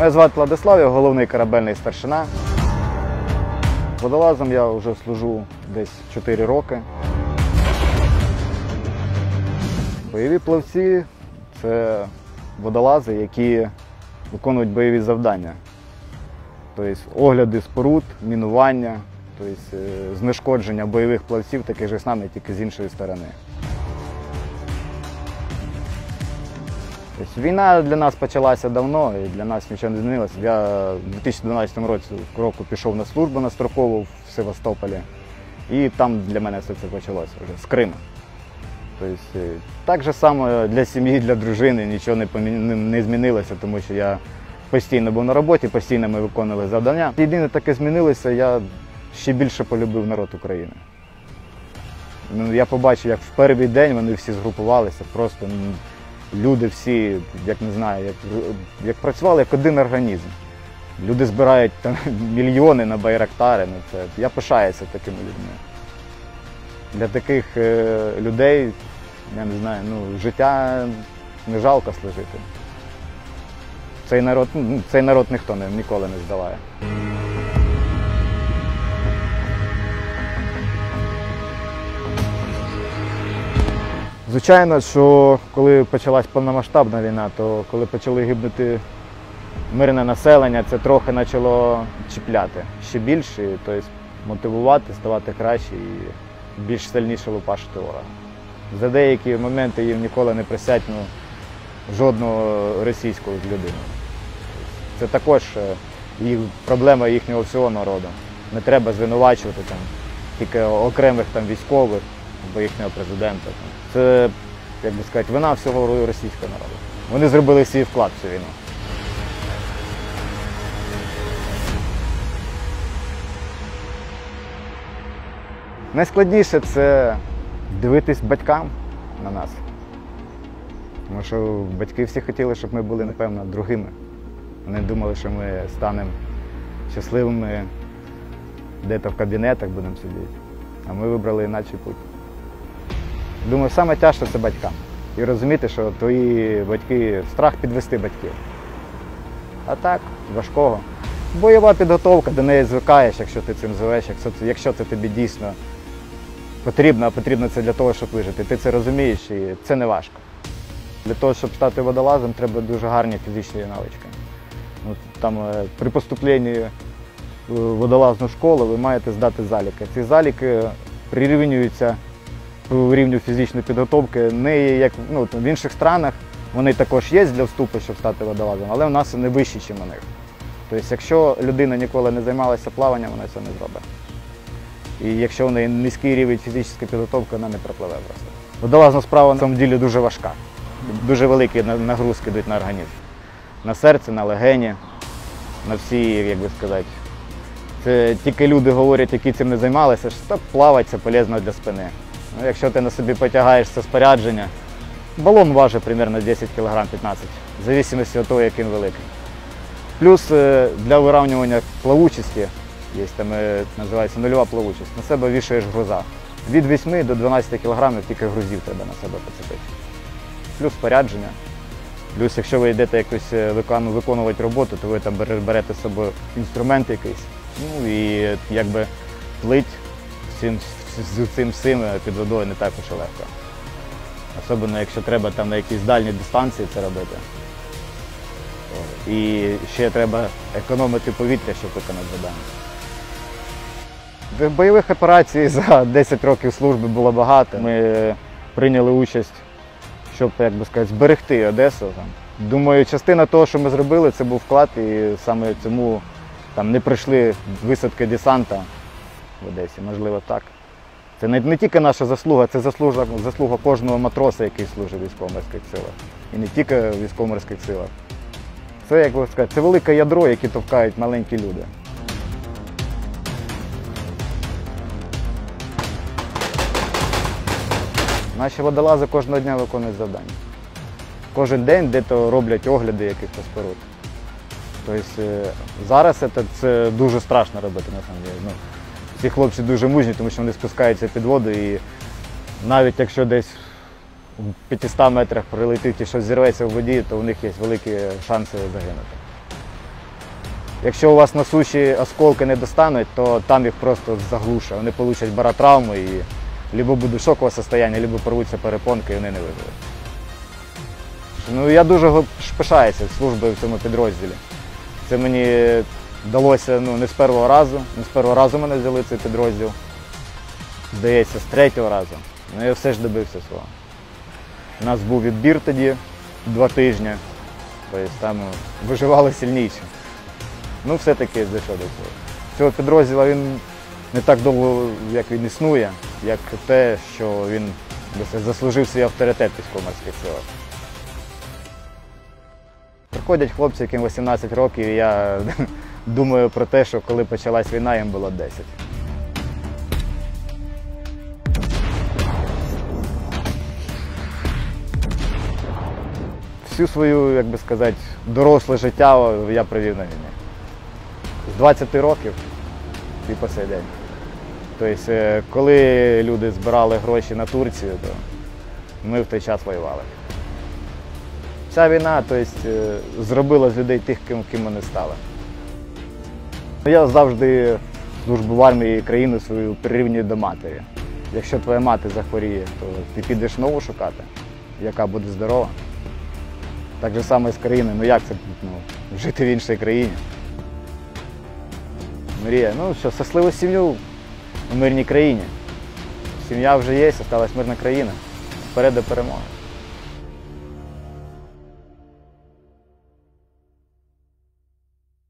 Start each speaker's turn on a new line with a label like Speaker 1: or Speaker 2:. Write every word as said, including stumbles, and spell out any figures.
Speaker 1: Мене звати Владислав, я головний корабельний старшина. Водолазом я вже служу десь чотири роки. Бойові плавці – це водолази, які виконують бойові завдання. Тобто огляди споруд, мінування, тобто знешкодження бойових плавців, таких же самих, тільки з іншої сторони. Тобто війна для нас почалася давно і для нас нічого не змінилося. Я в дві тисячі дванадцятому році року пішов на службу на строкову в Севастополі, і там для мене все це почалося вже з Криму. Тобто, так же само для сім'ї, для дружини нічого не, помі... не змінилося, тому що я постійно був на роботі, постійно ми виконували завдання. Єдине таке змінилося, я ще більше полюбив народ України. Я побачив, як в перший день вони всі згрупувалися, просто люди всі, як не знаю, як, як працювали як один організм. Люди збирають там мільйони на байрактари. Ну, це, я пишаюся такими людьми. Для таких е, людей, я не знаю, ну, життя не жалко служити. Цей народ, ну, цей народ ніхто не, ніколи не здаває. Звичайно, що коли почалась повномасштабна війна, то коли почали гибнути мирне населення, це трохи почало чіпляти ще більше, тобто мотивувати, ставати краще і більш сильніше лупашити ворога. За деякі моменти їм ніколи не присять ну, жодного російського людину. Це також їх, проблема їхнього всього народу. Не треба звинувачувати там, тільки окремих там, військових або їхнього президента. Це, як би сказати, вина всього російського народу. Вони зробили свій вклад в цю війну. Найскладніше – це дивитись батькам на нас. Тому що батьки всі хотіли, щоб ми були, напевно, другими. Вони думали, що ми станемо щасливими, де-то в кабінетах будемо сидіти. А ми вибрали інакший путь. Думаю, саме тяжче – це батькам. І розуміти, що твої батьки, страх підвести батьків. А так, важкого. Бойова підготовка, до неї звикаєш, якщо ти цим живеш, якщо це, якщо це тобі дійсно потрібно, а потрібно це для того, щоб вижити. Ти це розумієш і це не важко. Для того, щоб стати водолазом, треба дуже гарні фізичні навички. Там, при поступленні в водолазну школу ви маєте здати заліки. Ці заліки прирівнюються по рівню фізичної підготовки. Не як ну, в інших странах вони також є для вступу, щоб стати водолазом, але у нас вони вищі, ніж у них. Тобто, якщо людина ніколи не займалася плаванням, вона це не зробить. І якщо в неї низький рівень фізичної підготовки, вона не пропливе просто. Водолазна справа на самом ділі дуже важка. Дуже великі нагрузки йдуть на організм. На серце, на легені, на всі, як би сказати. Це тільки люди говорять, які цим не займалися, що так плавати це полезно для спини. Ну, якщо ти на собі потягаєш це спорядження, балон важить приблизно десять кілограмів п'ятнадцять, в залежності від того, який він великий. Плюс для вирівнювання плавучості, є там називається нульова плавучість, на себе вішаєш груза. Від восьми до дванадцяти кілограмів тільки грузів треба на себе поцепити. Плюс спорядження. Плюс, якщо ви йдете якось виконувати роботу, то ви там берете з собою інструмент якийсь. Ну і якби плить цим, з цим всім під водою не так уж і легко. Особливо, якщо треба там на якійсь дальній дистанції це робити. І ще треба економити повітря, щоб виконати завдання. Бойових операцій за десять років служби було багато. Ми прийняли участь, щоб, як би сказати, зберегти Одесу. Думаю, частина того, що ми зробили, це був вклад, і саме цьому там, не пройшли висадки десанта в Одесі, можливо так. Це не, не тільки наша заслуга, це заслуга, заслуга кожного матроса, який служить в військово-морських силах. І не тільки в військово-морських силах. Це, як би сказати, це велике ядро, яке товкають маленькі люди. Наші водолази кожного дня виконують завдання. Кожен день де-то роблять огляди якихось споруд. Тобто зараз це, це дуже страшно робити, на самом деле. Ну, ці хлопці дуже мужні, тому що вони спускаються під воду і навіть якщо десь у п'ятистах метрах прилетить і щось зірветься в воді, то у них є великі шанси загинути. Якщо у вас на суші осколки не достануть, то там їх просто заглушить. Вони отримують баротравму і либо буде шокове состояння, либо порвуться перепонки і вони не виживуть. Ну, я дуже пишаюся службою в цьому підрозділі. Це мені вдалося ну, не з першого разу. Не з першого разу мене взяли цей підрозділ. Здається, з третього разу. Ну, я все ж добився свого. У нас був відбір тоді два тижні. Тобто там виживали сильніші. Ну, все-таки дійшов до цього. Цього підрозділу він не так довго, як він існує, як те, що він заслужив свій авторитет в військово-морських силах. Приходять хлопці, яким вісімнадцять років, і я думаю про те, що коли почалась війна, їм було десять. Всю свою, як би сказати, доросле життя я провів на війні. З двадцяти років і по цей день. Тобто, коли люди збирали гроші на Турцію, то ми в той час воювали. Ця війна тобто, зробила з людей тих, ким, ким вони стали. Я завжди службу в армії і країну свою прирівнюю до матері. Якщо твоя мати захворіє, то ти підеш нову шукати, яка буде здорова. Так же само і з країною. Ну як це ну, жити в іншій країні? Мрія. Ну що, щасливу сім'ю в мирній країні. Сім'я вже є, залишилась мирна країна. Вперед до перемоги.